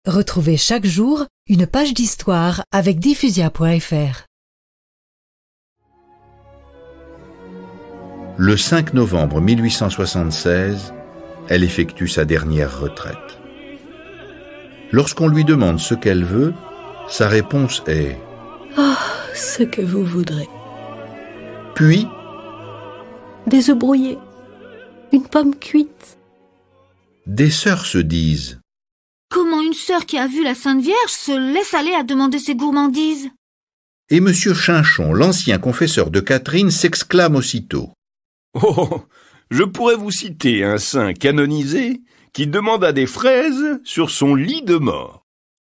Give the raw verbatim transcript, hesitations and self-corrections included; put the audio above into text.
Retrouvez chaque jour une page d'histoire avec diffusia point f r. Le cinq novembre mille huit cent soixante-seize, elle effectue sa dernière retraite. Lorsqu'on lui demande ce qu'elle veut, sa réponse est « Oh, ce que vous voudrez. » Puis, des œufs brouillés, une pomme cuite. Des sœurs se disent « Comment une sœur qui a vu la Sainte Vierge se laisse aller à demander ses gourmandises ?» Et Monsieur Chinchon, l'ancien confesseur de Catherine, s'exclame aussitôt « Oh, je pourrais vous citer un saint canonisé qui demanda des fraises sur son lit de mort. »